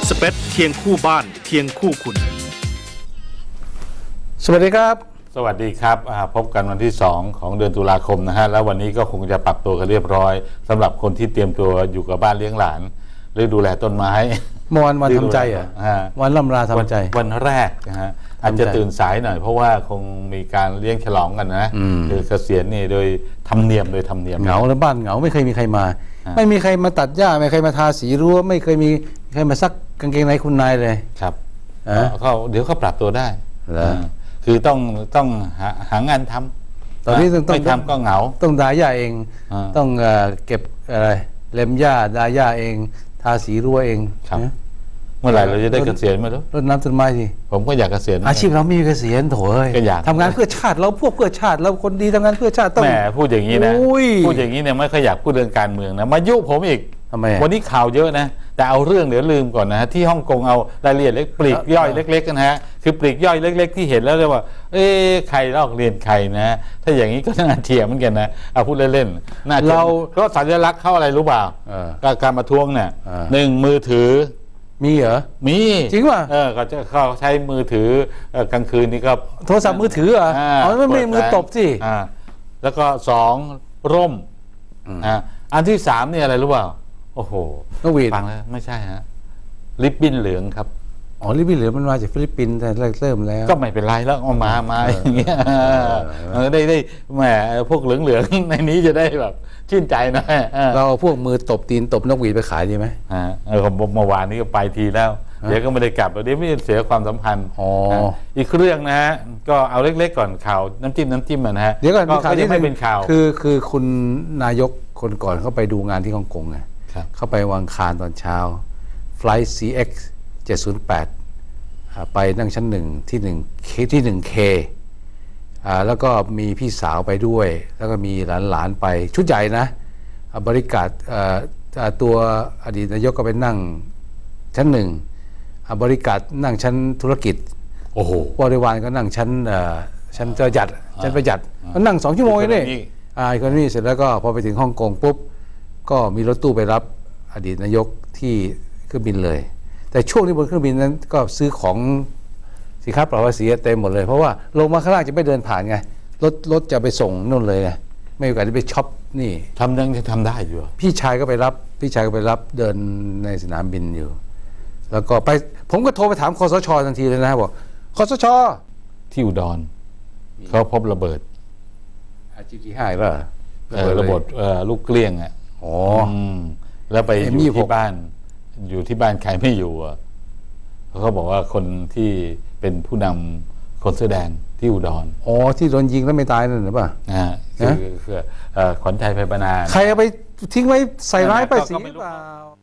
สเปซเคียงคู่บ้านเคียงคู่คุณสวัสดีครับสวัสดีครับพบกันวันที่2ของเดือนตุลาคมนะฮะแล้ววันนี้ก็คงจะปรับตัวกันเรียบร้อยสำหรับคนที่เตรียมตัวอยู่กับบ้านเลี้ยงหลานหรือดูแลต้นไม้เมื่อวันทำใจวันล่ำลาทำใจวันแรกนะฮะอาจจะตื่นสายหน่อยเพราะว่าคงมีการเลี้ยงฉลองกันนะคือเกษียณนี่โดยธรรมเนียมเหงาแล้วบ้านเหงาไม่เคยมีใครมาไม่มีใครมาตัดหญ้าไม่เคยมาทาสีรั้วไม่เคยมีใครมาซักกางเกงในคุณนายเลยครับเขาเดี๋ยวเขาปรับตัวได้คือต้องหางานทำตอนนี้ต้องไม่ทำก็เหงาต้องดาหญ้าเองต้องเก็บอะไรเล็มหญ้าดาหญ้าเองทาสีรั้วเองครับเมื่อไหร่เราจะได้เกษียณมาแล้วรดน้ำต้นไม้สิผมก็อยากเกษียณอาชีพเรามีเกษียณโถเอ้ยทำงานเพื่อชาติเราพวกเพื่อชาติเราคนดีทำงานเพื่อชาติต้องแหมพูดอย่างนี้นะพูดอย่างนี้เนี่ยไม่ค่อยอยากพูดเรื่องการเมืองนะมายุผมอีกทำไมวันนี้ข่าวเยอะนะแต่เอาเรื่องเดี๋ยวลืมก่อนนะที่ฮ่องกงเอารายละเอียดเล็กปลีกย่อยเล็กๆนะฮะคือปลีกย่อยเล็กๆที่เห็นแล้วเรียกว่าใครลอกเรียนใครนะถ้าอย่างนี้ก็น่าเถียงเหมือนกันนะเอาพูดเล่นๆน่าเราก็สัญลักษณ์เข้าอะไรรู้เปล่าการประท้วงเนี่ย1มือถือมีเหรอมีจริงป่ะเขาใช้มือถือกลางคืนนี่ก็โทรศัพท์มือถือเหรอไม่มือตบสิแล้วก็2ร่มอันที่3เนี่ยอะไรรู้เปล่าโอ้โหนกหวีดฟังแล้วไม่ใช่ฮะริบบิ้นเหลืองครับอ๋อริบบิ้นเหลืองมันมาจากฟิลิปปินส์แต่เริ่มแล้วก็ไม่เป็นไรแล้วเอามาอย่างเงี้ยได้แหมพวกเหลืองในนี้จะได้แบบชื่นใจนะเราพวกมือตบตีนตบนกหวีดไปขายดีไหมเมื่อวานนี้ก็ไปทีแล้วเดี๋ยวก็ไม่ได้กลับเดี๋ยวไม่เสียความสัมพันธ์อีกเรื่องนะฮะก็เอาเล็กๆก่อนข่าวน้ำจิ้มนะฮะเดี๋ยวก่อนก็ยังไม่เป็นข่าวคือคุณนายกคนก่อนเขาไปดูงานที่ฮ่องกงไงเข้าไปวางคารตอนเช้า Flight CX 708ไปนั่งชั้น1ที่1K แล้วก็มีพี่สาวไปด้วยแล้วก็มีหลานไปชุดใหญ่นะบริการตัวอดีตนายกก็ไปนั่งชั้น1บริการนั่งชั้นธุรกิจโอ้โหบริวารก็นั่งชั้นประหยัดมันนั่ง2 ชั่วโมงนี่คนนี้เสร็จแล้วก็พอไปถึงฮ่องกงปุ๊บก็มีรถตู้ไปรับอดีตนายกที่เครื่องบินเลยแต่ช่วงที่บนเครื่องบินนั้นก็ซื้อของสินค้าปลอดภาษีเต็มหมดเลยเพราะว่าลงมาข้างล่างจะไม่เดินผ่านไงรถจะไปส่งนู่นเลยไงไม่มีโอกาสที่ไปช็อปนี่ยังจะทำได้อยู่พี่ชายก็ไปรับเดินในสนามบินอยู่แล้วก็ไปผมก็โทรไปถามคสช.ทันทีเลยนะบอกคสช. ที่อุดรเขาพบระเบิด GT5 ป่ะระเบิดลูกเกลี้ยงอ่ะแล้วไปอยู่ที่บ้านใครไม่อยู่เขาบอกว่าคนที่เป็นผู้นำคนเสื้อแดงที่อุดรที่โดนยิงแล้วไม่ตายนั่นหรือเปล่าคือขวัญชัยไพปนาใครเอาไปทิ้งไว้ใส่ร้ายไปสีหรือเปล่า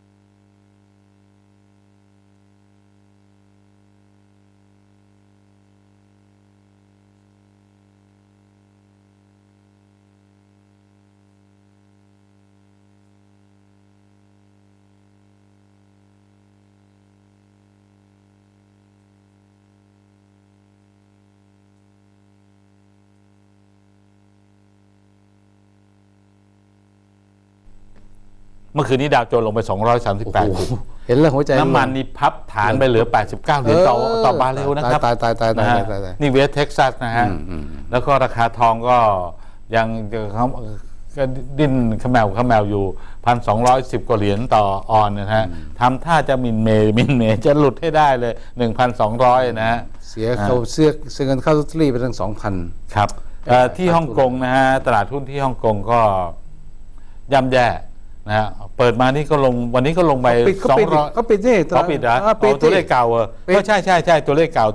เมื่อคืนนี้ดาวโจนส์ลงไป238 เห็นแล้วหัวใจน้ำมันนี่พับฐานไปเหลือ89เหรียญต่อบาร์เรลนะครับตายนี่เวสเท็กซัสนะฮะแล้วก็ราคาทองก็ยังก็ดิ้นขมวอยู่ 1,210 กว่าเหรียญต่อออนนะฮะทำท่าจะมินเมจะหลุดให้ได้เลย 1,200 นะฮะเสียเงินเข้าลอตเตอรี่ไปตั้ง 2,000 ครับที่ฮ่องกงนะฮะตลาดหุ้นที่ฮ่องกงก็ย่ำแย่นะฮะเปิดมานี่ก็ลงวันนี้ก็ลงไป200 เขาปิดนี่เขาปิดนะตัวเลขเก่าก็ใช่ตัวเลขเก่า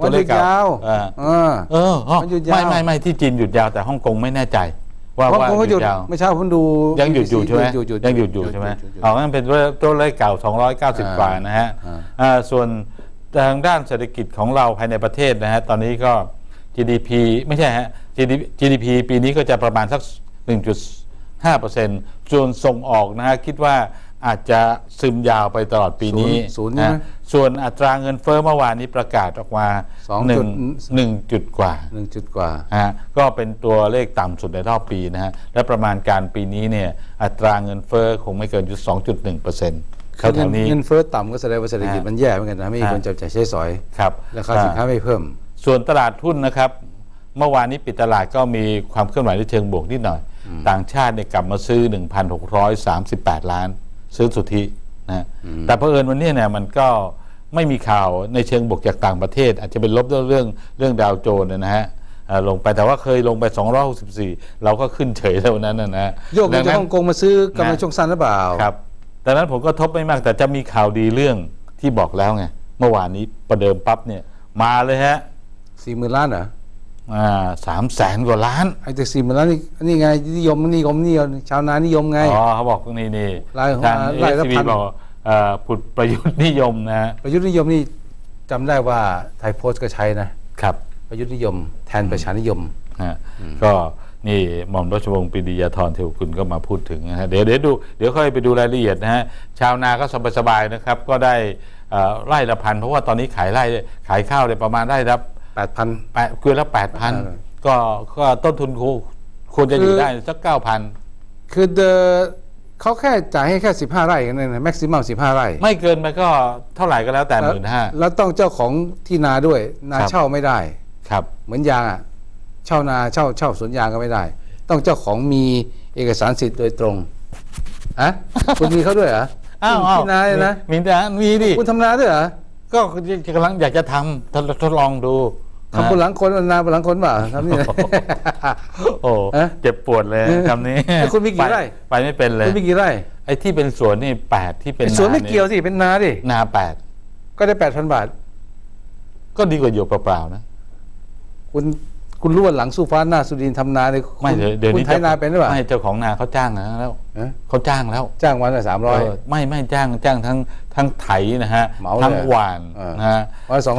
ไม่ที่จีนหยุดยาวแต่ฮ่องกงไม่แน่ใจว่าหยุดยาวไม่ใช่ผมดูยังหยุดอยู่ใช่ไหมยังหยุดอยู่ใช่ไหมงั้นเป็นตัวเลขเก่า290 กว่านะฮะส่วนทางด้านเศรษฐกิจของเราภายในประเทศนะฮะตอนนี้ก็ GDP ไม่ใช่ฮะ GDP ปีนี้ก็จะประมาณสัก 1.5% ส่วนส่งออกนะฮะคิดว่าอาจจะซึมยาวไปตลอดปีนี้นะส่วนอัตราเงินเฟ้อเมื่อวานนี้ประกาศออกมา1 จุดกว่าก็เป็นตัวเลขต่ำสุดในรอบปีนะฮะและประมาณการปีนี้เนี่ยอัตราเงินเฟ้อคงไม่เกิน 2.1% แถวๆนี้เงินเฟ้อต่ำก็แสดงว่าเศรษฐกิจมันแย่เหมือนกันนะไม่มีคนจับจ่ายใช้สอยครับราคาสินค้าไม่เพิ่มส่วนตลาดหุ้นนะครับเมื่อวานนี้ปิดตลาดก็มีความเคลื่อนไหวในเชิงบวกนิดหน่อยต่างชาติเนี่ยกลับมาซื้อ 1,638 ล้านซื้อสุทธินะแต่เผอิญวันนี้เนี่ยมันก็ไม่มีข่าวในเชิงบวกจากต่างประเทศอาจจะเป็นลบเรื่องดาวโจนส์นะฮะลงไปแต่ว่าเคยลงไป264เราก็ขึ้นเฉยแล้วนั้นนะโยกจากฮ่องกงมาซื้อกำไรช่วงสั้นหรือเปล่าครับดังนั้นผมก็ทบไม่มากแต่จะมีข่าวดีเรื่องที่บอกแล้วไงเมื่อวานนี้ประเดิมปั๊บเนี่ยมาเลยฮะ 40,000 ล้านเหรอ 300,000 กว่าล้านไอ้แต่40,000 ล้านนี่ไงนิยมชาวนานิยมไงเขาบอกนี่ทาง SCB บอกผุดประยุทธ์นิยมนะประยุทธ์นิยมนี่จำได้ว่าไทยโพสต์ก็ใช้นะครับประยุทธ์นิยมแทนประชานิยมก็นี่หม่อมราชวงศ์ปรีดียาธรเทวกุลก็มาพูดถึงนะฮะเดี๋ยวค่อยไปดูรายละเอียดนะฮะชาวนาก็สบายๆนะครับก็ได้ไร่ละพันเพราะว่าตอนนี้ขายข้าวเลยประมาณไร่ละ8,000เกวียนละ 8,000 ก็ต้นทุนควรจะอยู่ได้สัก 9,000 คือเขาแค่จ่ายให้แค่15 ไร่กันนะแม็กซิมัม15 ไร่ไม่เกินไปก็เท่าไหร่ก็แล้วแต่ 15,000 แล้วต้องเจ้าของที่นาด้วยนาเช่าไม่ได้ครับเหมือนยางอ่ะเช่านาเช่าสวนยางก็ไม่ได้ต้องเจ้าของมีเอกสารสิทธิ์โดยตรงคุณมีเขาด้วยเหรอที่นาเลยนะมีดิคุณทำนาด้วยเหรอก็กำลังอยากจะทดลองดูทำบนหลังคนนาบนหลังคนเปล่าทำนี่โอ้เจ็บปวดเลยคำนี้คุณมีกี่ไร่ไปไม่เป็นเลยคุณมีกี่ไร่ไอ้ที่เป็นสวนนี่8ที่เป็นสวนไม่เกี่ยวสิเป็นนาดินา8 ก็ได้ 8,000 บาทก็ดีกว่าอยู่เปล่าๆนะคุณรู้ว่าหลังสู้ฟ้าหน้าสุดินทำนาเนี่ยไม่เดี๋ยวนี้ไถนาเป็นหรือเปล่าไม่เจ้าของนาเขาจ้างแล้วเขาจ้างแล้วจ้างวันละ300 ไม่จ้างทั้งไถนะฮะทั้งหวานนะฮะวันละ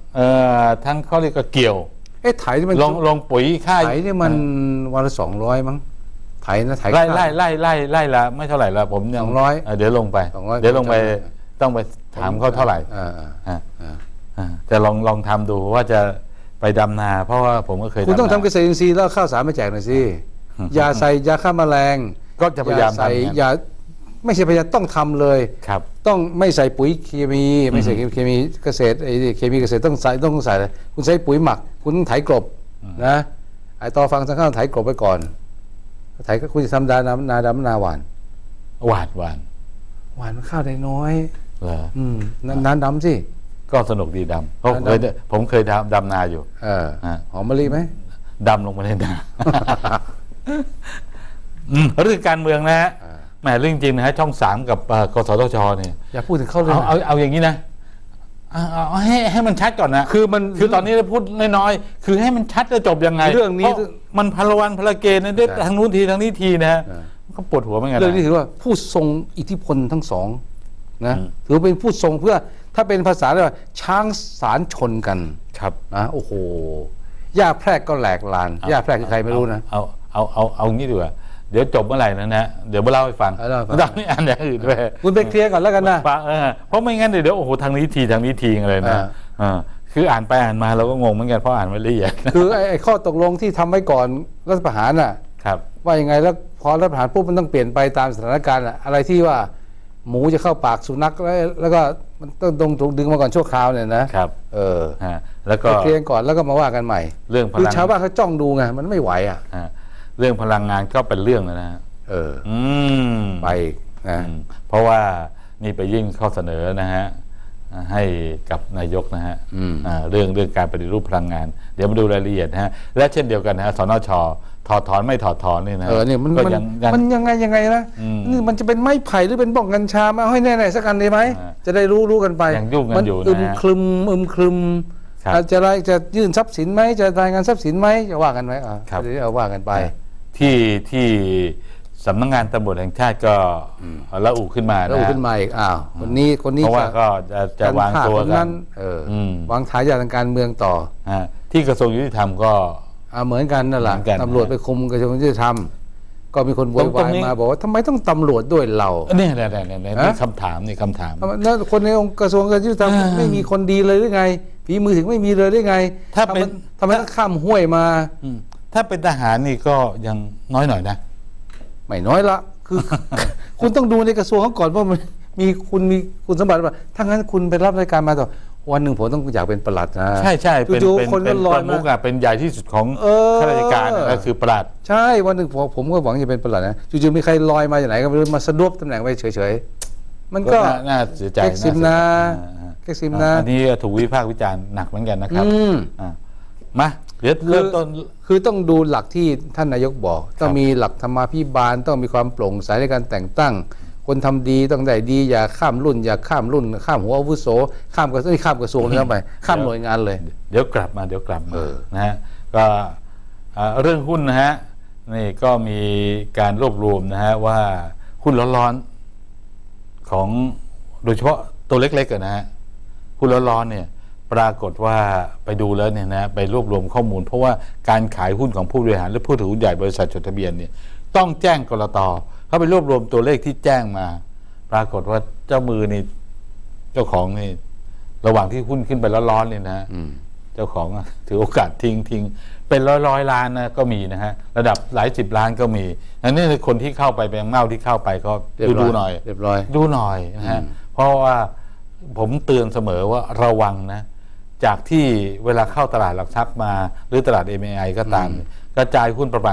200 ทั้งเขาเรียกก็เกี่ยวไถที่มันลงปุ๋ยค่าไถนี่มันวันละ200มั้งไถไล่ละไม่เท่าไหร่ละผมยัง 200 เดี๋ยวลงไปต้องไปถามเขาเท่าไหร่จะลองทำดูว่าจะไปดำนาเพราะว่าผมก็เคยคุณต้องทำเกษตรอินทรีย์แล้วข้าวสารมาแจกหน่อยสิยาใส่ยาฆ่าแมลงก็จะพยายามใส่ยาไม่ใช่พยายามต้องทำเลยครับต้องไม่ใส่ปุ๋ยเคมีไม่ใส่เคมีเกษตรเคมีเกษตรต้องใส่คุณใช้ปุ๋ยหมักคุณไถกลบนะไอต่อฟังสังข้าวไถกลบไปก่อนไถก็คุณจะทำนาดำนาหวานมันข้าวได้น้อยน้ำดำสิก็สนุกดีดำผมเคยดำนาอยู่หอมมะลิไหมดำลงมาในนาเรื่องการเมืองนะฮะแหมเรื่องจริงนะฮะช่อง 3กับกสทชเนี่ยอย่าพูดถึงเข้าเลยเอาอย่างนี้นะเอาให้มันชัดก่อนนะคือตอนนี้พูดน้อยๆคือให้มันชัดจะจบยังไงเรื่องนี้มันพลวันพลเกณฑ์นะทางนู้นทีทางนี้ทีนะก็ปวดหัวเหมือนกันเรื่องนี้ถือว่าผู้ทรงอิทธิพลทั้งสองนะถือเป็นผู้ทรงเพื่อถ้าเป็นภาษาเรียกว่าช้างสารชนกันครับนะโอ้โหย่าแพรกก็แหลกลานย่าแพรกคือใครไม่รู้นะเอางี้ดีกว่าเดี๋ยวจบเมื่อไหร่นะเดี๋ยวมาเล่าให้ฟังตอนนี้อ่านอย่างอื่นด้วยคุณไปเคลียร์ก่อนแล้วกันนะเพราะไม่งั้นเดี๋ยวโอ้โหทางนี้ทีอะไรนะคืออ่านไปอ่านมาเราก็งงเหมือนกันเพราะอ่านไม่ละเอียดคือไอ้ข้อตกลงที่ทำไว้ก่อนรัฐประหารน่ะว่ายังไงแล้วพอรัฐประหารปุ๊บมันต้องเปลี่ยนไปตามสถานการณ์อะไรที่ว่าหมูจะเข้าปากสุนัขแล้วก็มันต้องถูกดึงมาก่อนชั่วคราวเนี่ยนะครับแล้วก็เคลียร์ก่อนแล้วก็มาว่ากันใหม่เรื่องพลังชาวบ้านเขาจ้องดูไงมันไม่ไหวเรื่องพลังงานก็เป็นเรื่องนะไปนะเพราะว่านี่ไปยื่นข้อเสนอนะฮะให้กับนายกนะฮะเรื่องการปฏิรูปพลังงานเดี๋ยวมาดูรายละเอียดนะฮะและเช่นเดียวกันนะฮะสนช.ถอดถอนไม่ถอดถอนนี่นะนี่มันยังไงนะนี่มันจะเป็นไม้ไผ่หรือเป็นบ้องกัญชามาให้แน่ๆสักกันได้ไหมจะได้รู้กันไปยังยุ่งกันอยู่นะคลึมจะยื่นทรัพย์สินไหมจะรายงานทรัพย์สินไหมจะว่ากันไหมเอาว่ากันไปที่สำนักงานตำรวจแห่งชาติก็ระอุขึ้นมาอีกคนนี้เพราะว่าก็จะวางตัวกันวางทายาททางการเมืองต่อที่กระทรวงยุติธรรมก็เหมือนกันนั่นแหละตำรวจไปคุมกระทรวงยุติธรรมก็มีคนโวยวายมาบอกว่าทำไมต้องตำรวจด้วยเราเนี่ยคำถามแล้วคนในองค์กระทรวงยุติธรรมไม่มีคนดีเลยหรือไงฝีมือถึงไม่มีเลยหรือไงถ้าเป็นทำไมต้องข้ามห้วยมาถ้าเป็นทหารนี่ก็ยังน้อยหน่อยนะไม่น้อยละคือคุณต้องดูในกระทรวงเขาก่อนว่ามีคุณสมบัติว่าถ้างั้นคุณไปรับราชการมาต่อวันหนึ่งผมต้องอยากเป็นปลัดนะใช่ใช่เป็นคนก็ลอยมุกอ่ะเป็นใหญ่ที่สุดของข้าราชการก็คือปลัดใช่วันหนึ่งผมก็หวังจะเป็นปลัดนะจู่ๆมีใครลอยมาจากไหนก็ไม่รู้มาสะดวกตำแหน่งไปเฉยๆมันก็น่าเสียใจแก๊กซิมนะแก๊กซิมนะอันนี้ถูกวิพากษ์วิจารณ์หนักเหมือนกันนะครับมาเดี๋ยวเริ่มต้นคือต้องดูหลักที่ท่านนายกบอกต้องมีหลักธรรมาภิบาลต้องมีความโปร่งใสในการแต่งตั้งคนทำดีต้องได้ดีอย่าข้ามรุ่นอย่าข้ามรุ่นข้ามหัวอาวุโสข้ามกระทรวงเลยไปข้ามหน่วยงานเลยเดี๋ยวกลับมานะฮะก็เรื่องหุ้นนะฮะนี่ก็มีการรวบรวมนะฮะว่าหุ้นร้อนๆของโดยเฉพาะตัวเล็กๆนะฮะหุ้นร้อนๆเนี่ยปรากฏว่าไปดูแล้วเนี่ยนะไปรวบรวมข้อมูลเพราะว่าการขายหุ้นของผู้บริหารและผู้ถือหุ้นใหญ่บริษัทจดทะเบียนเนี่ยต้องแจ้งกลต.เขาไปรวบรวมตัวเลขที่แจ้งมาปรากฏว่าเจ้ามือนี่เจ้าของนี่ระหว่างที่หุ้นขึ้นไปร้อนๆเนี่ยนะเจ้าของถือโอกาสทิ้งเป็นร้อยล้านนะก็มีนะฮะระดับหลาย10 ล้านก็มีอันนี้คนที่เข้าไปเป็นเง่าที่เข้าไปก็ดูหน่อยเรียบร้อยดูหน่อยนะฮะเพราะว่าผมเตือนเสมอว่าระวังนะจากที่เวลาเข้าตลาดหลักทรัพย์มาหรือตลาด MAI ก็ตามกระจายหุ้นประมาณ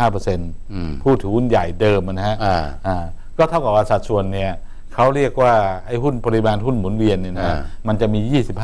25% ผู้ถือหุ้นใหญ่เดิมนะฮะก็เท่ากับว่าสัดส่วนเนี่ยเขาเรียกว่าไอ้หุ้นปริมาณหุ้นหมุนเวียนเนี่ยนะมันจะมี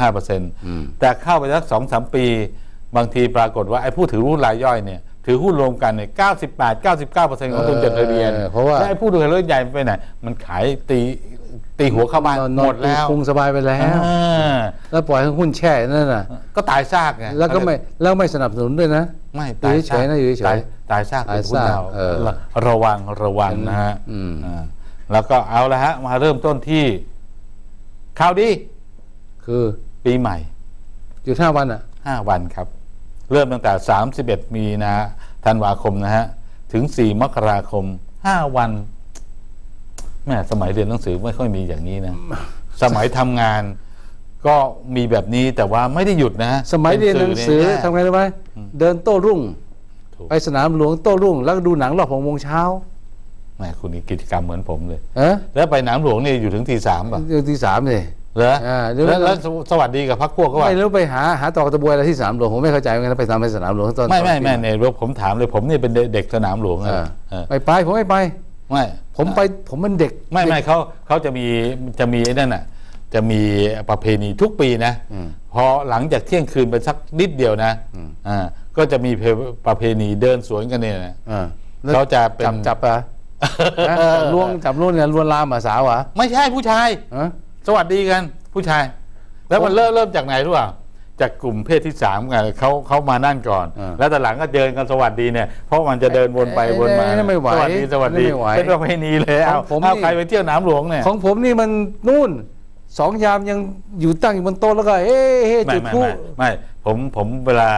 25% แต่เข้าไปสัก 2-3 ปีบางทีปรากฏว่าไอ้ผู้ถือหุ้นรายย่อยเนี่ยถือหุ้นรวมกันเนี่ย 98-99% ของทุนจดทะเบียนเพราะว่าไอ้ผู้ถือหุ้นใหญ่ไปไหนมันขายตีหัวเข้าบ้านหมดแล้วคงสบายไปแล้วแล้วปล่อยให้หุ้นแช่นั่นน่ะก็ตายซากไงแล้วก็ไม่สนับสนุนด้วยนะไม่ตายเฉยนะอยู่เฉยตายซากเป็นหุ้นเราระวังนะฮะแล้วก็เอาละฮะมาเริ่มต้นที่ข่าวดีคือปีใหม่หยุด5 วันอ่ะ 5 วันครับเริ่มตั้งแต่31 มีนาธันวาคมนะฮะถึง4 มกราคม5 วันแม่สมัยเรียนหนังสือไม่ค่อยมีอย่างนี้นะสมัยทำงานก็มีแบบนี้แต่ว่าไม่ได้หยุดนะสมัยเรียนหนังสือทำไงรู้ไหมเดินโต้รุ่งไปสนามหลวงโต้รุ่งแล้วดูหนังรอบ6 โมงเช้าแม่คุณนี่กิจกรรมเหมือนผมเลยแล้วไปสนามหลวงนี่อยู่ถึงตี 3ป่ะอยู่ตี 3เลยเหรอแล้วสวัสดีกับพรรคพวกก็ว่าไม่รู้ไปหาต่อกระบวยอะไรที่สนามหลวงผมไม่เข้าใจเหมือนกันไปทำในสนามหลวงตอนไม่เนี่ยผมถามเลยผมนี่เป็นเด็กสนามหลวงไปผมไม่ไปไม่ผมเป็นเด็กไม่เขาจะมีนั่นน่ะจะมีประเพณีทุกปีนะพอหลังจากเที่ยงคืนไปสักนิดเดียวนะก็จะมีประเพณีเดินสวนกันเนี่ยนะเขาจะเป็นจับล้วงจับล้วงเนี่ยลวนลามสาวะไม่ใช่ผู้ชายสวัสดีกันผู้ชายแล้วมันเริ่มจากไหนรู้ป่ะจากกลุ่มเพศที่3กันเขามานั่นก่อนแล้วแต่หลังก็เดินกันสวัสดีเนี่ยเพราะมันจะเดินวนไปวนมาสวัสดีเป็นประเพณีเลยเอาใครไปเที่ยวสนามหลวงเนี่ยของผมนี่มันนู่น2 ยามยังอยู่ตั้งอยู่บนโต๊ะแล้วก็จุดพลุไม่ผมเวลา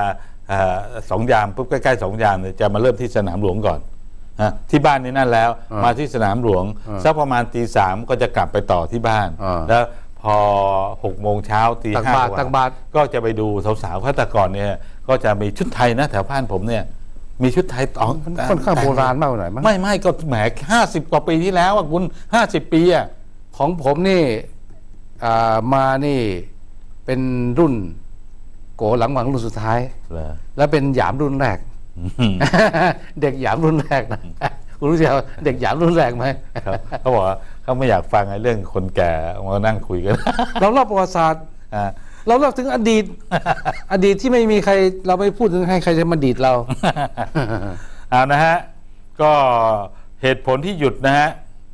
2 ยามปุ๊บใกล้ๆ2 ยามเนี่ยจะมาเริ่มที่สนามหลวงก่อนที่บ้านนี่นั่นแล้วมาที่สนามหลวงสักประมาณตี 3ก็จะกลับไปต่อที่บ้านแล้วพอ6 โมงเช้าตี 5 ตักบาตรก็จะไปดูสาวๆเขาแต่ก่อนเนี่ยก็จะมีชุดไทยนะแถวบ้านผมเนี่ยมีชุดไทยค่อนข้างโบราณมากหน่อยมั้งไม่ก็แหม50 กว่าปีที่แล้วอ่ะคุณ50 ปีอ่ะของผมนี่มานี่เป็นรุ่นโกหลังหวังรุ่นสุดท้ายแล้วเป็นหยามรุ่นแรกเด็กหยามรุ่นแรกนะคุณรู้จักเด็กหยามรุ่นแรกไหมเขาบอกว่าเขาไม่อยากฟังเรื่องคนแก่มานั่งคุยกันเราเล่าประวัติศาสตร์เราเล่าถึงอดีตที่ไม่มีใครเราไม่พูดถึงให้ใครจะมาดีดเราเอานะฮะก็เหตุผลที่หยุดนะฮะ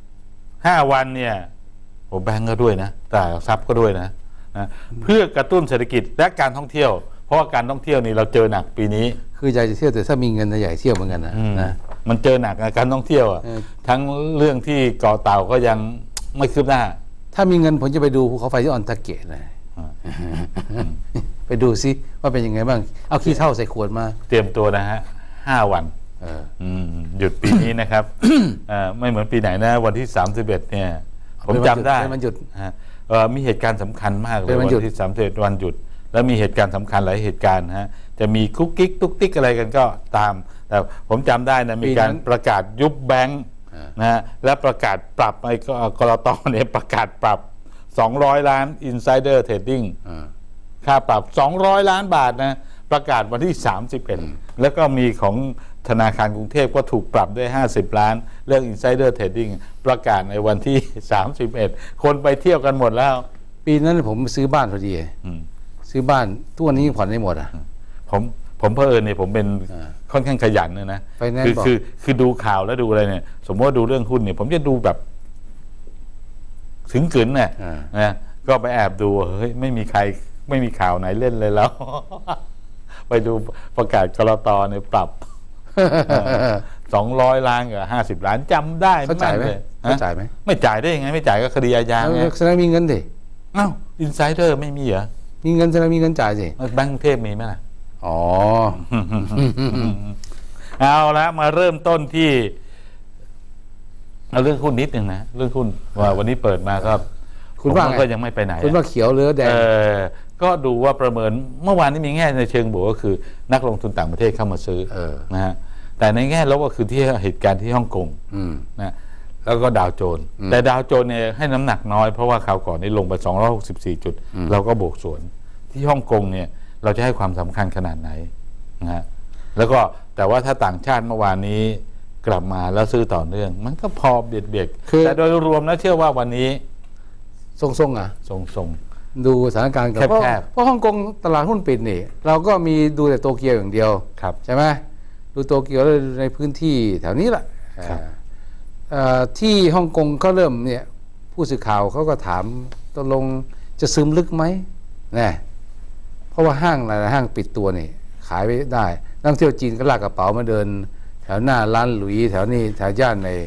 5 วันเนี่ยผมแบงก์ก็ด้วยนะแต่ทรัพย์ก็ด้วยนะเพื่อกระตุ้นเศรษฐกิจและการท่องเที่ยวเพราะว่าการท่องเที่ยวนี่เราเจอหนักปีนี้คืออยากจะเที่ยวแต่ถ้ามีเงินใหญ่เที่ยวเหมือนกันนะมันเจอหนักการท่องเที่ยวทั้งเรื่องที่เกาะเต่าก็ยังไม่คืบหน้าถ้ามีเงินผมจะไปดูภูเขาไฟที่ออนทาเกะเลยไปดูซิว่าเป็นยังไงบ้างเอาขี้เถ้าใส่ขวดมาเตรียมตัวนะฮะ5 วันหยุดปีนี้นะครับไม่เหมือนปีไหนนะวันที่31เนี่ยผมจำได้มันหยุดมีเหตุการณ์สำคัญมากเลยวันที่31วันหยุดแล้วมีเหตุการณ์สำคัญหลายเหตุการณ์ฮะจะมีกุ๊กกิ๊กตุ๊กติ๊กอะไรกันก็ตามแต่ผมจำได้นะมีการประกาศยุบแบงก์นะฮะและประกาศปรับไอ้กลตเนี่ยประกาศปรับ200 ล้าน Insider Trading ค่าปรับ200 ล้านบาทนะประกาศวันที่31แล้วก็มีของธนาคารกรุงเทพก็ถูกปรับด้วย50 ล้านเรื่อง Insider Trading ประกาศในวันที่31คนไปเที่ยวกันหมดแล้วปีนั้นผมซื้อบ้านพอดีซื้อบ้านทุกวันนี้ยังผ่อนไม่หมดอ่ะผมเผอิญเนี่ยผมเป็นค่อนข้างขยันนะคือดูข่าวแล้วดูอะไรเนี่ยสมมติว่าดูเรื่องหุ้นเนี่ยผมจะดูแบบถึงกึ๋นเนี่ยนะก็ไปแอบดูเฮ้ยไม่มีข่าวไหนเล่นเลยแล้ว ไปดูประกาศกลตเนี่ยปรับ200 ล้านกับ50 ล้านจำได้เขาจ่ายไหมเขาจ่ายไหมไม่จ่ายได้ยังไงไม่จ่ายก็คดีอาญาไงแสดงมีเงินดิอ้าวอินไซเดอร์ไม่มีเหรอมีเงินแสดงมีเงินจ่ายสิแบงก์กรุงเทพมีไหมล่ะอ๋อเอาละมาเริ่มต้นที่เอาเรื่องหุ้นนิดนึงนะเรื่องหุ้นว่าวันนี้เปิดมาก็คุณว่าก็ยังไม่ไปไหนคุณว่าเขียวหรือแดงก็ดูว่าประเมินเมื่อวานนี้มีแง่ในเชิงบวกก็คือนักลงทุนต่างประเทศเข้ามาซื้อนะฮะแต่ในแง่ลบก็คือที่เหตุการณ์ที่ฮ่องกงนะแล้วก็ดาวโจนส์แต่ดาวโจนส์เนี่ยให้น้ำหนักน้อยเพราะว่าคราวก่อนนี้ลงไป264 จุดเราก็บวกสวนที่ฮ่องกงเนี่ยเราจะให้ความสำคัญขนาดไหนนะฮะแล้วก็แต่ว่าถ้าต่างชาติเมื่อวานนี้กลับมาแล้วซื้อต่อเนื่องมันก็พอเบียดแต่โดยรวมแล้วเชื่อว่าวันนี้ทรงๆอ่ะทรงดูสถานการณ์กับเพราะฮ่องกงตลาดหุ้นปิดนี่เราก็มีดูแต่โตเกียวอย่างเดียวใช่ไหมดูโตเกียวในพื้นที่แถวนี้แหละที่ฮ่องกงเขาเริ่มเนี่ยผู้สื่อข่าวเขาก็ถามตกลงจะซึมลึกไหมนะเพราะว่าห้างหลายห้างปิดตัวนี่ขายไม่ได้นักท่องเที่ยวจีนก็ลากกระเป๋ามาเดินแถวหน้าร้านหลุยแถวนี้แถวย่านใน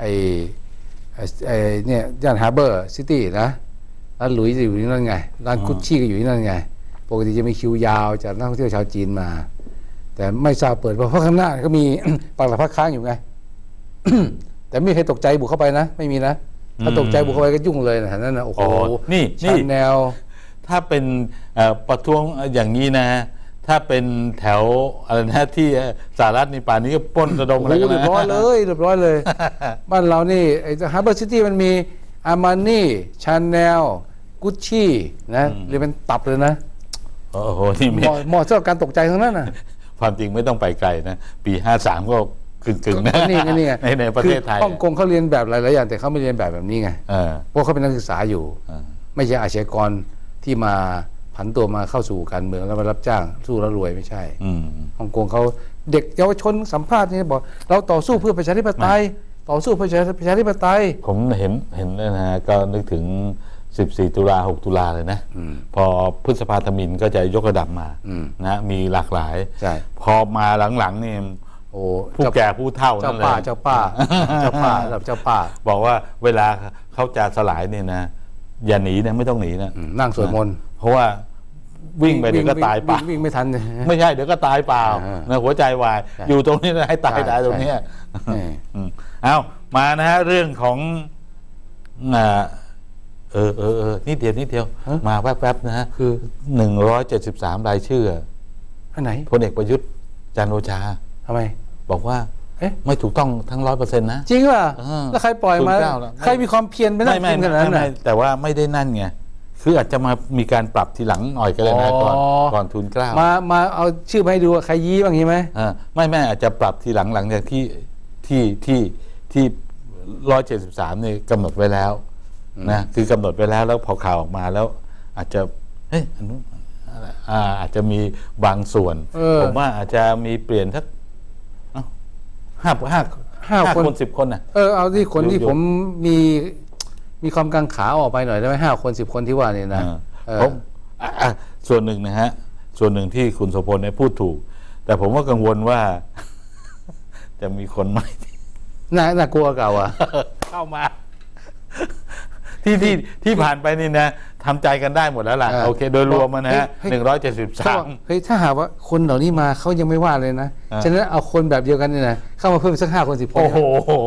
เนี่ยย่านฮาร์เบอร์ซิตี้นะร้านหลุยจะอยู่ที่นั่นไงร้านกุชชี่ก็อยู่ที่นั่นไงปกติจะมีคิวยาวจากนักท่องเที่ยวชาวจีนมาแต่ไม่ทราบเปิดเพราะข้างหน้าก็มีปักหลักพักค้างอยู่ไง แต่ไม่เคยตกใจบุกเข้าไปนะไม่มีนะถ้าตกใจบุกเข้าไปก็ยุ่งเลยนะนั่นนะโอ้โหนี่แนวถ้าเป็นประท้วงอย่างนี้นะถ้าเป็นแถวอะไรนะที่สหรัฐในป่านนี้ก็ป้นระดมอะไรกันเรียบร้อยเลยบ้านเรานี่ไอ้ฮาร์เบอร์ซิตี้มันมีอาร์มานี่ชาแนลกุชชี่นะเรียกเป็นตับเลยนะโอ้โหนี่เหมาะสำหรับการตกใจทั้งนั้นนะความจริงไม่ต้องไปไกลนะปี53ก็กึ่งนะนี่ในประเทศไทยฮ่องกงเขาเรียนแบบหลายๆอย่างแต่เขาไม่เรียนแบบนี้ไงเพราะเขาเป็นนักศึกษาอยู่ไม่ใช่อาชญากรที่มาผันตัวมาเข้าสู่การเมืองแล้วมารับจ้างสู้แล้วรวยไม่ใช่ฮ่องกงเขาเด็กเยาวชนสัมภาษณ์นี่บอกเราต่อสู้เพื่อประชาธิปไตยต่อสู้เพื่อประชาธิปไตยผมเห็นนะฮะก็นึกถึง14 ตุลา6 ตุลาเลยนะพอพฤษภาธมิฬก็จะยกระดับมานะมีหลากหลายพอมาหลังๆนี่โอ้ผู้แก่ผู้เฒ่านั่นเลยเจ้าป้าระดับเจ้าป้าบอกว่าเวลาเขาจะสลายเนี่ยนะอย่าหนีนะไม่ต้องหนีนะนั่งสวดมนต์เพราะว่าวิ่งไปเดี๋ยวก็ตายเปล่าวิ่งไม่ทันไม่ใช่เดี๋ยวก็ตายเปล่านะหัวใจวายอยู่ตรงนี้ให้ตายตรงนี้เอามานะฮะเรื่องของนิดเดียวมาแวบๆนะฮะคือ173รายชื่ออันไหนพลเอกประยุทธ์จันทร์โอชาทำไมบอกว่าไม่ถูกต้องทั้ง 100% นะจริงป่ะแล้วใครปล่อยมาใครมีความเพียรไม่ได้ขนาดนั้นแต่ว่าไม่ได้นั่นไงคืออาจจะมามีการปรับทีหลังหน่อยก็ได้นะก่อนทุนเกล้ามาเอาชื่อมาให้ดูใครยี้บ้างงี้ไหมไม่อาจจะปรับทีหลังจากที่173นี่กำหนดไว้แล้วนะคือกำหนดไว้แล้วพอข่าวออกมาแล้วอาจจะอาจจะมีบางส่วนผมว่าอาจจะมีเปลี่ยนสัก5 คน 10 คนน่ะเอาที่คนที่ผมมีความกังขาออกไปหน่อยได้ไหม5 คน 10 คนที่ว่านี่นะผมส่วนหนึ่งนะฮะส่วนหนึ่งที่คุณโสพลเนี่ยพูดถูกแต่ผมว่ากังวลว่าจะมีคนใหม่น่ากลัวเก่าเข้ามาที่ผ่านไปนี่นะทำใจกันได้หมดแล้วล่ะโอเคโดยรวมนะฮะ173 เฮ้ยถ้าหากว่าคนเหล่านี้มาเขายังไม่ว่าเลยนะฉะนั้นเอาคนแบบเดียวกันนี่นะเข้ามาเพิ่มสัก5 คน 10 คนโอ้โห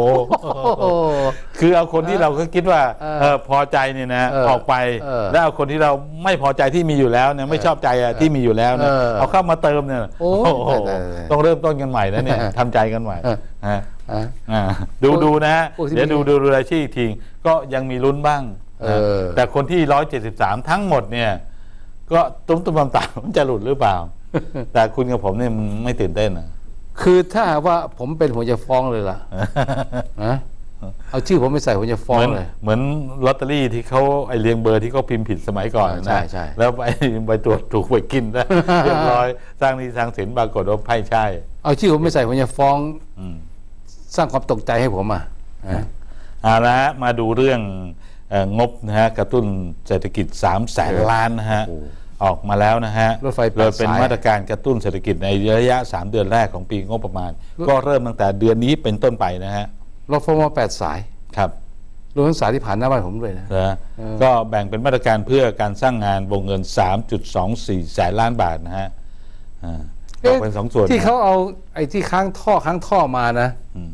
คือเอาคนที่เราก็คิดว่าพอใจนี่นะออกไปแล้วเอาคนที่เราไม่พอใจที่มีอยู่แล้วเนี่ยไม่ชอบใจที่มีอยู่แล้วเนี่ยเอาเข้ามาเติมเนี่ยโอ้โหต้องเริ่มต้นกันใหม่นะเนี่ยทำใจกันใหม่ดูนะฮะพวกที่เดี๋ยวดูรายชื่ออีกทีก็ยังมีลุ้นบ้างนะแต่คนที่173ทั้งหมดเนี่ยก็ตุ้มต่ำมันจะหลุดหรือเปล่า แต่คุณกับผมเนี่ยไม่ตื่นเต้นนะคือถ้าหากว่าผมเป็นผมจะฟ้องเลยล่ะ นะเอาชื่อผมไปใส่ผมจะฟ้องเลยเหมือนลอตเตอรี่ที่เขาไอเรียงเบอร์ที่เขาพิมพ์ผิดสมัยก่อนนะใช่แล้วไปตรวจถูกไปกินนะเรียบร้อยสร้างหนี้สร้างสินปรากฏว่าไม่ใช่เอาชื่อผมไปใส่ผมจะฟ้องสร้างความตกใจให้ผมเอาละฮะมาดูเรื่องงบนะฮะกระตุ้นเศรษฐกิจ300,000 ล้านนะฮะออกมาแล้วนะฮะรถไฟโดยเป็นมาตรการกระตุ้นเศรษฐกิจในระยะ3 เดือนแรกของปีงบประมาณก็เริ่มตั้งแต่เดือนนี้เป็นต้นไปนะฮะรถไฟมา8 สายครับรวมทั้งสายที่ผ่านหน้าบ้านผมด้วยนะก็แบ่งเป็นมาตรการเพื่อการสร้างงานวงเงิน 3.24 แสนล้านบาทนะฮะแบ่งเป็น2 ส่วนที่เขาเอาไอ้ที่ค้างท่อมานะ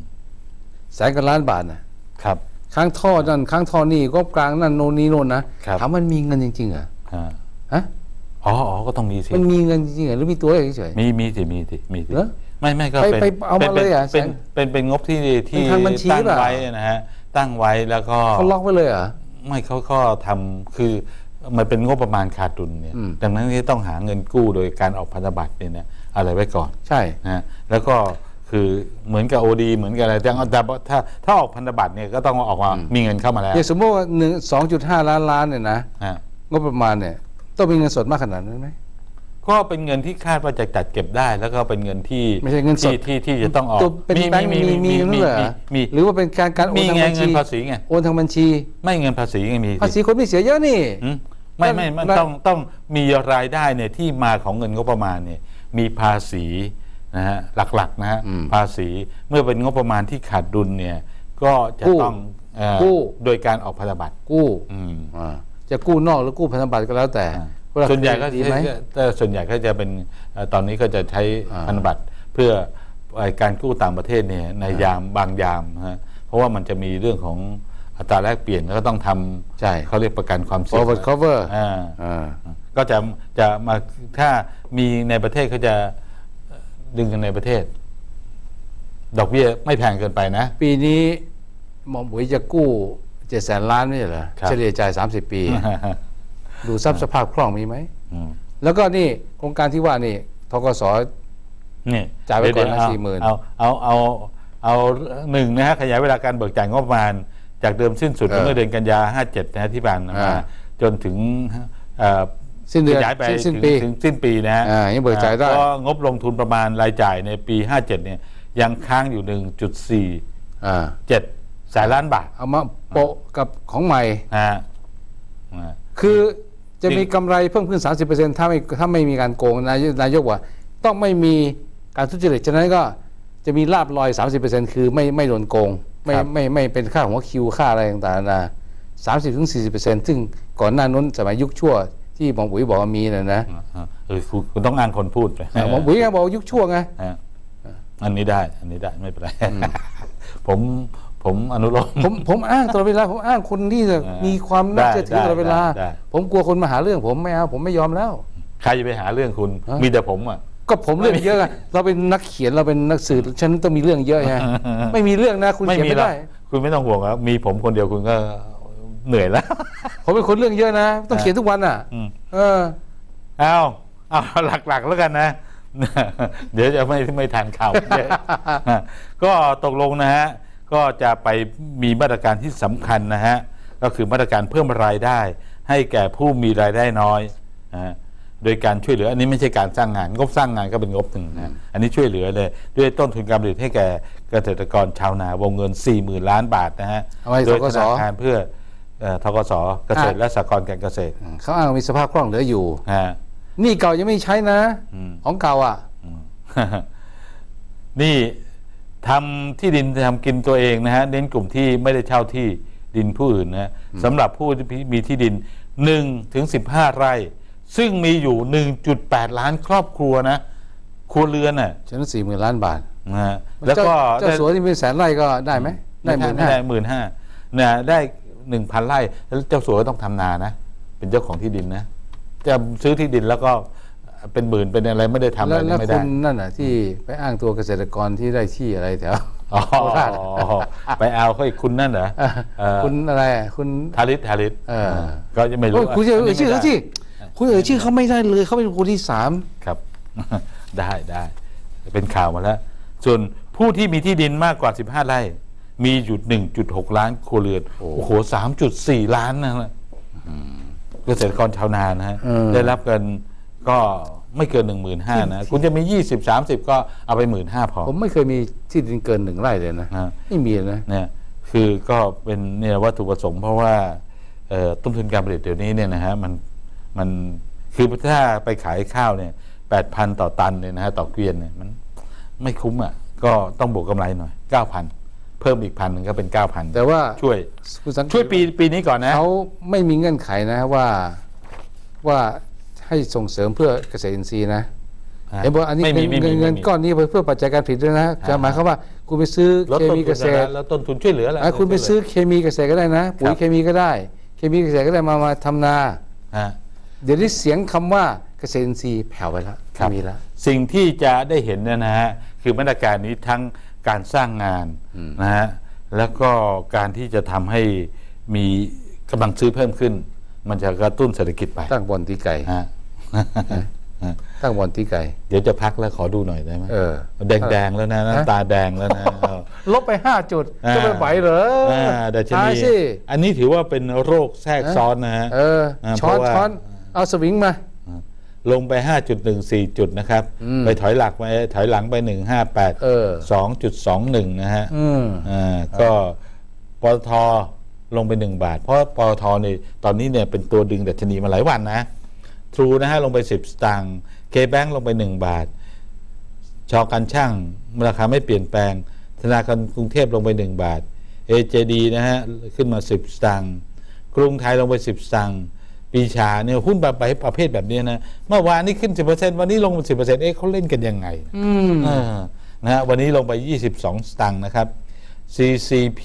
100,000 กว่าล้านบาทนะครับค้างท่อนั่นค้างท่อนี่ก็กลางนั่นโน่นนี่โน่นนะถามมันมีเงินจริงๆเหรอฮะอ๋อก็ต้องมีสิมันมีเงินจริงๆหรือมีตัวเฉยๆมีสิไม่ก็ไปเอามาเลยอ่ะเป็นงบที่ตั้งไว้นะฮะตั้งไว้แล้วก็เขาล็อกไว้เลยเหรอไม่เขาก็ทำคือมันเป็นงบประมาณขาดดุลเนี่ยดังนั้นที่ต้องหาเงินกู้โดยการออกพันธบัตรเนี่ยอะไรไว้ก่อนใช่นะแล้วก็คือเหมือนกับ OD เหมือนกับอะไรแต่ถ้าออกพันธบัตรเนี่ยก็ต้องออกมามีเงินเข้ามาแล้วอย่างสมมติว่า2.5 ล้านเนี่ยนะงบประมาณเนี่ยต้องมีเงินสดมากขนาดนั้นไหมก็เป็นเงินที่คาดว่าจะจัดเก็บได้แล้วก็เป็นเงินที่ไม่ใช่เงินสดที่จะต้องออกเป็นแบงค์มีหรือว่าเป็นการโอนทางบัญชีเงินภาษีไงโอนทางบัญชีไม่เงินภาษีไงมีภาษีคนไม่เสียเยอะนี่ไม่มันต้องมีรายได้เนี่ยที่มาของเงินงบประมาณเนี่ยมีภาษีนะฮะหลักๆนะฮะภาษีเมื่อเป็นงบประมาณที่ขาดดุลเนี่ยก็จะต้องกู้โดยการออกพันธบัตรกู้จะกู้นอกหรือกู้พันธบัตรก็แล้วแต่ส่วนใหญ่ก็ส่วนใหญ่ก็จะเป็นตอนนี้ก็จะใช้พันธบัตรเพื่อการกู้ต่างประเทศเนี่ยในยามบางยามฮะเพราะว่ามันจะมีเรื่องของอัตราแลกเปลี่ยนแล้วก็ต้องทำเขาเรียกประกันความเสี่ยง forward cover ก็จะมาถ้ามีในประเทศเขาจะดึงกันในประเทศดอกเบี้ยไม่แพงเกินไปนะปีนี้หมอหมวยจะกู้700,000 ล้านไม่ใช่เหรอเฉลี่ยจ่าย30 ปีดูทรัพย์สภาพคล่องมีไหมแล้วก็นี่โครงการที่ว่านี่ธกส. นี่จ่ายไปก่อนนะ40,000 เอา1นะฮะขยายเวลาการเบิกจ่ายงบประมาณจากเดิมสิ้นสุดเมื่อเดือนกันยา57นะที่ผ่านมาจนถึงสิ้นเดือนย้ายไปถึงสิ้นปีนะฮะยังเบิกจ่ายได้ก็งบลงทุนประมาณรายจ่ายในปี57เนี่ยยังค้างอยู่ 1.47 แสนล้านบาทเอามาโปะกับของใหม่คือจะมีกำไรเพิ่มขึ้น 30% ถ้าไม่มีการโกงนายกว่าต้องไม่มีการทุจริตฉะนั้นก็จะมีลาภลอย 30% คือไม่โดนโกงไม่เป็นค่าหัวคิวค่าอะไรต่างๆนะ30-40% ซึ่งก่อนหน้านั้นสมัยยุคชั่วที่หมอปุ๋ยบอกว่ามีนะคุณต้องอ้างคนพูดหมอปุ๋ยบอกยุคชั่วไงอันนี้ได้ไม่เป็นไรผมอนุโลมผมอ้างตลอดเวลาผมอ้างคนที่มีความน่าเชื่อถือตลอดเวลาผมกลัวคนมาหาเรื่องผมไม่เอาผมไม่ยอมแล้วใครจะไปหาเรื่องคุณมีแต่ผมอ่ะก็ผมเรื่องเยอะเราเป็นนักเขียนเราเป็นนักสื่อฉันต้องมีเรื่องเยอะไงไม่มีเรื่องนะคุณเขียนไม่ได้คุณไม่ต้องห่วงครับมีผมคนเดียวคุณก็เหนื่อยแล้วผมเป็นคนเรื่องเยอะนะต้องเขียนทุกวันอ่ะเอาหลักๆแล้วกันนะเดี๋ยวจะไม่ทันข่าวก็ตกลงนะฮะก็จะไปมีมาตรการที่สำคัญนะฮะก็คือมาตรการเพิ่มรายได้ให้แก่ผู้มีรายได้น้อยโดยการช่วยเหลืออันนี้ไม่ใช่การสร้างงานงบสร้างงานก็เป็นงบหนึ่งนะอันนี้ช่วยเหลือเลยด้วยต้นทุนการผลิตให้แก่เกษตรกรชาวนาวงเงิน 40,000 ล้านบาทนะฮะโดยธนาคารเพื่อธกส.เกษตรและสหกรณ์การเกษตรเขาอ้างมีสภาพคล่องเหลืออยู่นี่เก่ายังไม่ใช้นะของเก่าอ่ะนี่ทำที่ดินทำกินตัวเองนะฮะเน้นกลุ่มที่ไม่ได้เช่าที่ดินผู้อื่นนะสำหรับผู้ที่มีที่ดิน1-15 ไร่ซึ่งมีอยู่ 1.8 ล้านครอบครัวนะครัวเรือนน่ะฉะนั้น 40,000 ล้านบาทนะแล้วก็เจ้าสัวที่เป็น100,000 ไร่ก็ได้ไหมได้15,000นะได้ 1,000 ไร่แล้วเจ้าสัวต้องทำนานะเป็นเจ้าของที่ดินนะจะซื้อที่ดินแล้วก็เป็นหมื่นเป็นอะไรไม่ได้ทำอะไรไม่ได้แล้วคุณนั่นน่ะที่ไปอ้างตัวเกษตรกรที่ได้ที่อะไรแถวอ๋อโคราชไปเอาเขาอีกคุณนั่นเหรอคุณอะไรคุณทาริสก็จะไม่รู้คุณจะเอ่ยชื่อเขาสิไม่ได้คุณเอ่ยชื่อเขาไม่ได้เลยเขาเป็นคนที่สามครับ ได้เป็นข่าวมาแล้ว ส่วนผู้ที่มีที่ดินมากกว่า15ไร่มีอยู่ 1.6 ล้านครัวเรือนโอ้โห 3.4 ล้านนะเกษตรกรชาวนานะฮะได้รับกันก็ไม่เกิน 15,000นะคุณจะมี20-30ก็เอาไป 15,000พอผมไม่เคยมีที่ดินเกิน1 ไร่เลยนะไม่มีนะเนี่ยคือก็เป็นเนี่ยวัตถุประสงค์เพราะว่าต้นทุนการผลิตเดี๋ยวนี้เนี่ยนะฮะมันคือถ้าไปขายข้าวเนี่ย 8,000 ต่อตันเนี่ยนะฮะต่อเกวียนเนี่ยมันไม่คุ้มอ่ะก็ต้องบวกกำไรหน่อย 9,000 เพิ่มอีก1,000ก็เป็น 9,000 แต่ว่าช่วยปีนี้ก่อนนะเขาไม่มีเงื่อนไขนะว่าให้ส่งเสริมเพื่อเกษตรอินทรีย์นะเห็นบอกอันนี้เงินก้อนนี้เพื่อปัจจัยการผลิตด้วยนะจะหมายความว่าคุณไปซื้อเคมีเกษตรแล้วต้นทุนช่วยเหลือแล้วคุณไปซื้อเคมีเกษตรก็ได้นะปุ๋ยเคมีก็ได้เคมีเกษตรก็ได้มาทำนาเดี๋ยวนี้เสียงคำว่าเกษตรอินทรีย์แผ่วไปแล้วไม่มีแล้วสิ่งที่จะได้เห็นนะฮะคือมาตรการนี้ทั้งการสร้างงานนะฮะแล้วก็การที่จะทำให้มีกำลังซื้อเพิ่มขึ้นมันจะกระตุ้นเศรษฐกิจไปตั้งบอลตีไก่ตั้งบอลตีไก่เดี๋ยวจะพักแล้วขอดูหน่อยได้ไหมแดงแล้วนะน้ำตาแดงแล้วนะลบไป5 จุดจะไปไหวเหรอแต่ชนีอันนี้ถือว่าเป็นโรคแทรกซ้อนนะฮะช้อนเอาสวิงมาลงไป 5.14 จุดนะครับไปถอยหลังไป158 2.21 นะฮะก็ปตท.ลงไป1 บาทเพราะปตท.นี่ตอนนี้เนี่ยเป็นตัวดึงดัชนีมาหลายวันนะทรูนะฮะลงไป10 สตางค์เคแบงค์ลงไป1 บาทชอการช่างราคาไม่เปลี่ยนแปลงธนาคารกรุงเทพลงไป1 บาท AJD นะฮะขึ้นมา10 สตางค์กรุงไทยลงไป10 สตางค์ปีชาเนี่ยหุ้นแบบประเภทแบบนี้นะเมื่อวานนี้ขึ้น 10% วันนี้ลง 10% เขาเล่นกันยังไงนะฮะวันนี้ลงไป22 สตางค์นะครับ CCP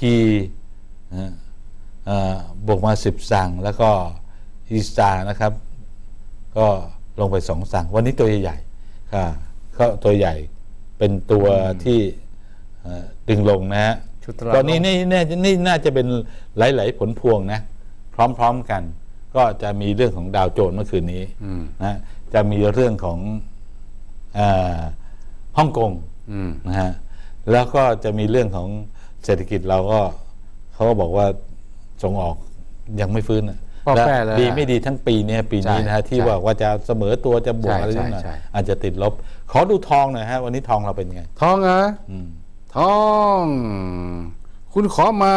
บวกมา10 สตางค์แล้วก็อีสตานะครับก็ลงไป2 สตางค์วันนี้ตัวใหญ่ๆก็ตัวใหญ่เป็นตัวที่ดึงลงนะฮะตอนนี้นี่น่าจะเป็นหลายๆผลพวงนะพร้อมๆกันก็จะมีเรื่องของดาวโจนส์เมื่อคืนนี้นะจะมีเรื่องของฮ่องกงนะฮะแล้วก็จะมีเรื่องของเศรษฐกิจเราก็เขาก็บอกว่าส่งออกยังไม่ฟื้นและดีไม่ดีทั้งปีนี้นะฮะที่ว่าจะเสมอตัวจะบวกอะไรนิดหน่อยอาจจะติดลบขอดูทองหน่อยฮะวันนี้ทองเราเป็นไงทองนะทองคุณขอมา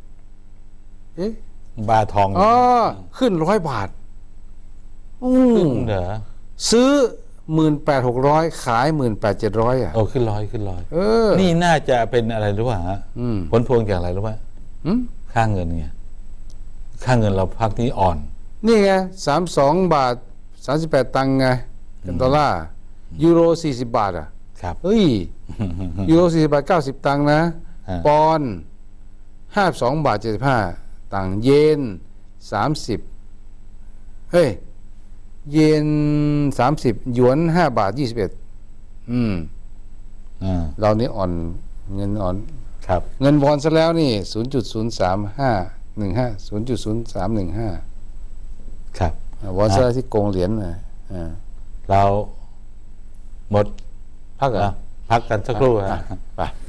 บาทองขึ้น100 บาทขึ้นเหรอซื้อ 18,600 ขาย 18,700 โอ้ขึ้นร้อยนี่น่าจะเป็นอะไรรู้ป่ะฮะผลพวงจากอะไรรู้ป่ะค่าเงินไงค่าเงินเราพักนี้อ่อนนี่ไง32 บาท 38 ตังค์ไงเป็นดอลลาร์ยูโร40 บาทครับเฮ้ยยูโร40 บาท 90 ตังค์นะปอนด์52 บาท 75 ตังค์เยน30เฮ้ยเยน30หยวน5 บาท 21เรานี่อ่อนเงินอ่อนครับเงินวอนซะแล้วนี่ 0.0315 ครับวอนซะแล้วที่โกงเหรียญเราหมดพักกันสักครู่ไป